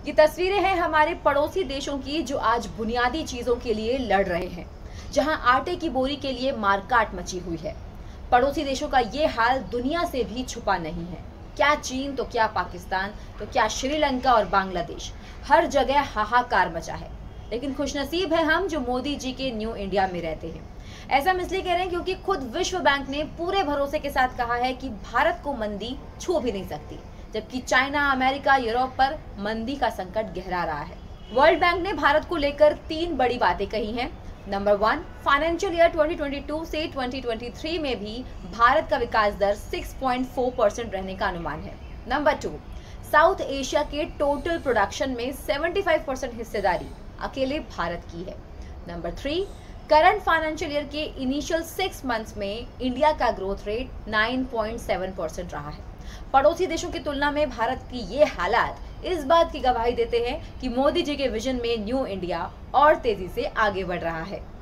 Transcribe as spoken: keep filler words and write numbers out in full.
ये तस्वीरें हैं हमारे पड़ोसी देशों की जो आज बुनियादी चीजों के लिए लड़ रहे हैं, जहां आटे की बोरी के लिए मारकाट मची हुई है। पड़ोसी देशों का ये हाल दुनिया से भी छुपा नहीं है। क्या चीन तो क्या पाकिस्तान तो क्या श्रीलंका और बांग्लादेश, हर जगह हाहाकार मचा है। लेकिन खुशनसीब है हम जो मोदी जी के न्यू इंडिया में रहते हैं। ऐसा हम इसलिए कह रहे हैं क्योंकि खुद विश्व बैंक ने पूरे भरोसे के साथ कहा है कि भारत को मंदी छू भी नहीं सकती, जबकि चाइना, अमेरिका, यूरोप पर मंदी का संकट गहरा रहा है। वर्ल्ड बैंक ने भारत को लेकर तीन बड़ी बातें कही हैं। Number one, financial year twenty twenty two से ट्वेंटी ट्वेंटी थ्री में भी भारत का विकास दर छह पॉइंट चार परसेंट रहने का अनुमान है। नंबर टू, साउथ एशिया के टोटल प्रोडक्शन में पचहत्तर परसेंट हिस्सेदारी अकेले भारत की है। Number three, current financial year के इनिशियल सिक्स मंथ्स में इंडिया का ग्रोथ रेट नौ पॉइंट सात परसेंट रहा है। पड़ोसी देशों की तुलना में भारत की ये हालात इस बात की गवाही देते हैं कि मोदी जी के विजन में न्यू इंडिया और तेजी से आगे बढ़ रहा है।